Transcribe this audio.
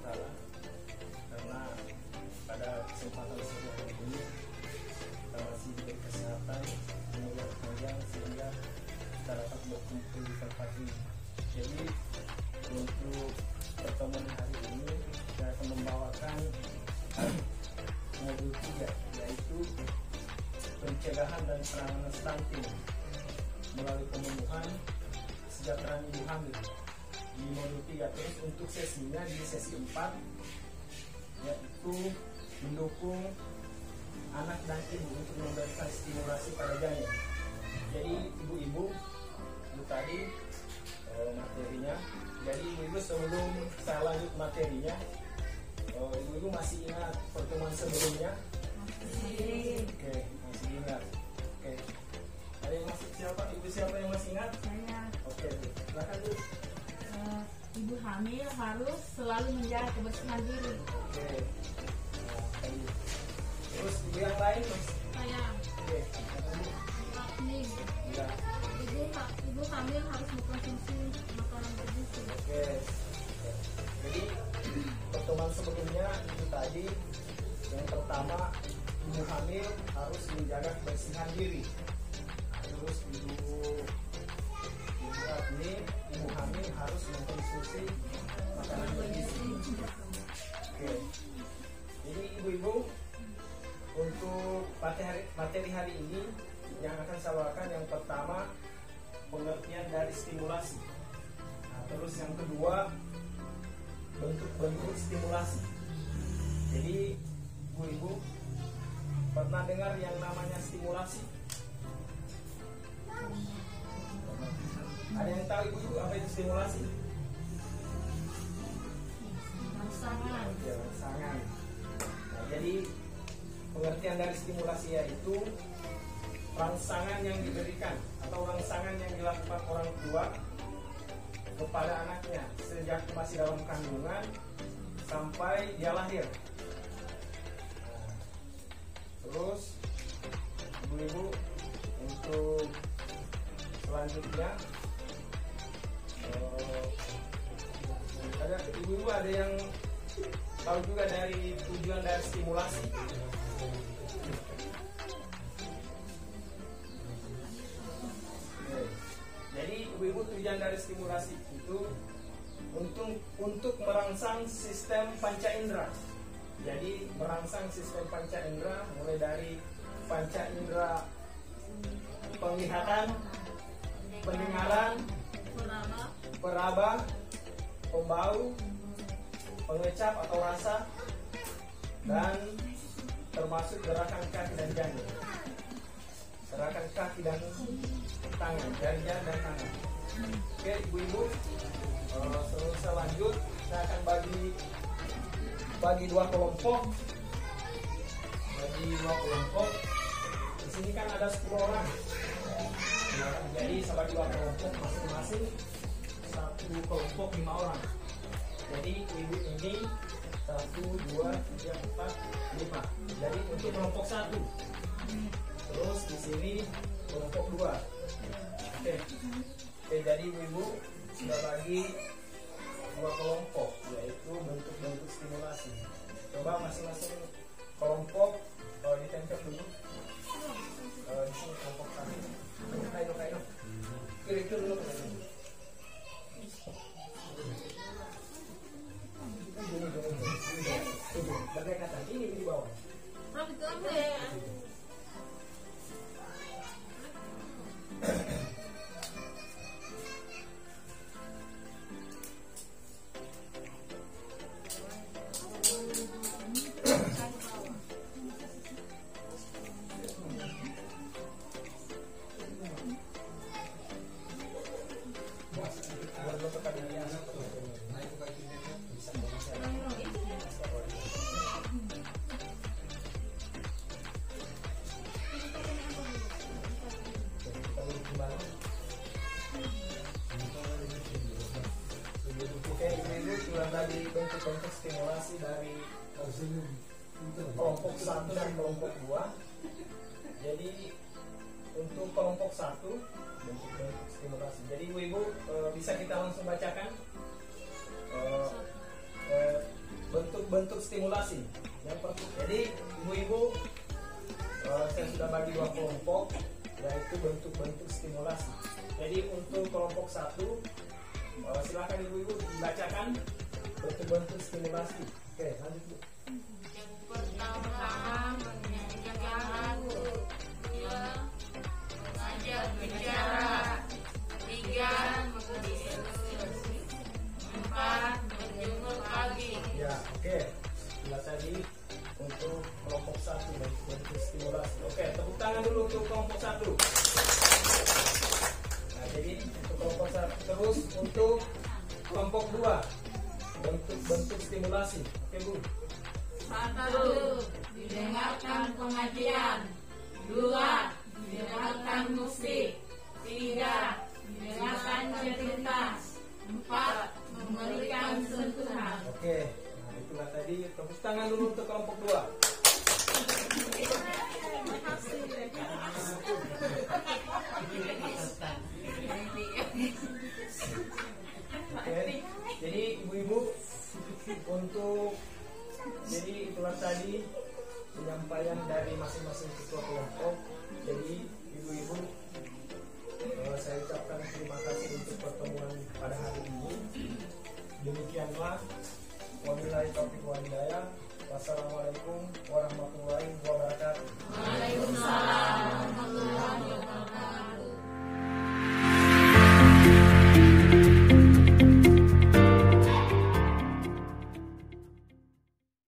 Ta'ala, karena pada kesempatan sore hari ini kita masih diberi kesehatan, umur panjang sehingga kita dapat berkumpul di tempat ini. Jadi untuk pertemuan hari ini saya akan membawakan modul 3, yaitu pencegahan dan penanganan stunting melalui pemenuhan kesejahteraan ibu hamil di modul 3. Terus untuk sesinya di sesi 4, yaitu mendukung anak dan ibu untuk memberikan stimulasi pada janin. Jadi ibu-ibu itu tadi materinya. Jadi ibu-ibu sebelum saya lanjut materinya, ibu-ibu masih ingat pertemuan sebelumnya? Oke, masih ingat. Oke. Ada yang masih siapa? Ibu siapa yang masih ingat? Saya. Oke, silakan Bu. Ibu hamil harus selalu menjaga kebersihan diri. Oke. Nah, terus ibu yang lain Mas? Saya. Oke. Nih. Ya. Ibu hamil harus mengkonsumsi makanan bergizi. Oke. Jadi pertemuan sebelumnya itu tadi yang pertama, ibu hamil harus menjaga kebersihan diri. Terus ibu hamil harus mengkonsumsi makanan bergizi. Oke. Jadi ibu-ibu, untuk materi hari ini yang akan saya bawakan yang pertama pengertian dari stimulasi. Nah, terus yang kedua bentuk-bentuk stimulasi. Jadi ibu-ibu pernah dengar yang namanya stimulasi? Ada yang tahu ibu apa itu stimulasi? Rangsangan. Rangsangan. Nah, jadi pengertian dari stimulasi yaitu rangsangan yang diberikan atau rangsangan yang dilakukan orang tua kepada anaknya sejak masih dalam kandungan sampai dia lahir. Nah, terus ibu-ibu untuk selanjutnya ada ibu-ibu ada yang tahu juga dari tujuan dari stimulasi? Jadi ibu-ibu tujuan dari stimulasi itu untuk merangsang sistem panca indera. Jadi merangsang sistem panca indera mulai dari panca indera penglihatan, pendengaran, peraba, pembau, pengecap atau rasa, dan termasuk gerakan kaki dan janin. Gerakan kaki dan tangan, jari dan tangan. Oke ibu-ibu, sebelum saya lanjut, saya akan bagi dua kelompok. Di sini kan ada 10 orang. Jadi saya bagi dua kelompok, masing-masing satu kelompok 5 orang. Jadi ibu ini 1, 2, 3, 4, 5. Jadi untuk kelompok 1. Terus di sini kelompok 2. Oke, jadi ibu sudah bagi dua kelompok, yaitu bentuk-bentuk stimulasi. Coba masing-masing kelompok ditempel dulu. Di sini kelompok 1. Kaino. Kira-kira dulu. Berdekatan ini di bawah. Tadi bentuk-bentuk stimulasi dari kelompok 1 dan kelompok 2. Jadi untuk kelompok 1 bentuk-bentuk stimulasi. Jadi ibu-ibu bisa kita langsung bacakan. bentuk stimulasi. Jadi ibu-ibu, saya sudah bagi 2 kelompok, yaitu bentuk-bentuk stimulasi. Jadi untuk kelompok 1, silakan ibu-ibu dibacakan bentuk-bentuk stimulasi. Oke, lanjut Bu. Pertama, menyanyikan lagu. 2, mengajak bicara. 3, berdiskusi. 4, menjemur pagi. Ya, oke. Itulah tadi untuk kelompok 1 bentuk stimulasi. Oke, tepuk tangan dulu untuk kelompok 1. Nah, jadi untuk kelompok 1, terus untuk kelompok 2 bentuk stimulasi. Oke Bu. 1, didengarkan pengajian. 2, didengarkan musik. 3, didengarkan cerita. 4, memberikan sentuhan. Oke, nah itulah tadi. Tepuk tangan dulu untuk kelompok 2. Oke, jadi ibu-ibu, jadi itulah tadi penyampaian dari masing-masing ketua kelompok. Jadi ibu-ibu, saya ucapkan terima kasih untuk pertemuan pada hari ini. Demikianlah, wabillahi taufiq wal hidayah. Wassalamualaikum warahmatullahi wabarakatuh.